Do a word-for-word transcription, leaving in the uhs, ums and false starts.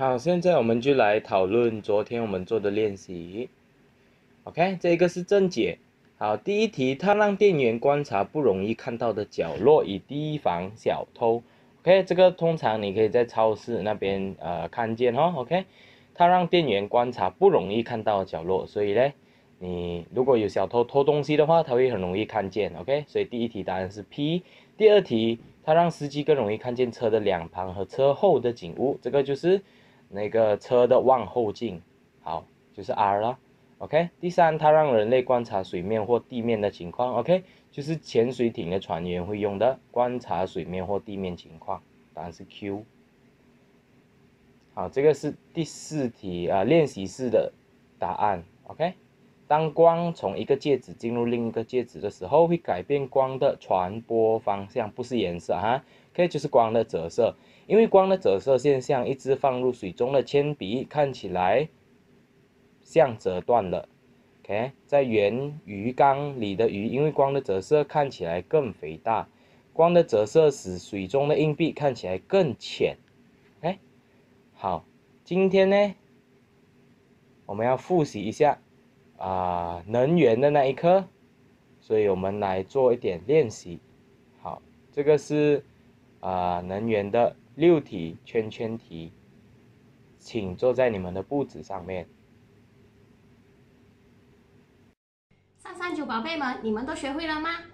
好，现在我们就来讨论昨天我们做的练习。OK，这个是正解。好，第一题，它让店员观察不容易看到的角落，以提防小偷。OK，这个通常你可以在超市那边呃看见哦。OK，它让店员观察不容易看到的角落，所以呢，你如果有小偷偷东西的话，他会很容易看见。OK，所以第一题答案是 P。第二题，它让司机更容易看见车的两旁和车后的景物，这个就是那个车的望后镜。好，就是 R 了。OK， 第三，它让人类观察水面或地面的情况。OK， 就是潜水艇的船员会用的，观察水面或地面情况。答案是 Q。好，这个是第四题啊、呃，练习式的答案。OK， 当光从一个介质进入另一个介质的时候，会改变光的传播方向，不是颜色哈。OK， 就是光的折射。因为光的折射现象，一支放入水中的铅笔看起来像折断了。OK， 在圆鱼缸里的鱼，因为光的折射看起来更肥大，光的折射使水中的硬币看起来更浅。OK， 好，今天呢，我们要复习一下啊、呃、能源的那一课，所以我们来做一点练习。好，这个是啊、呃、能源的六题圈圈题，请坐在你们的布子上面。 上三九宝贝们，你们都学会了吗？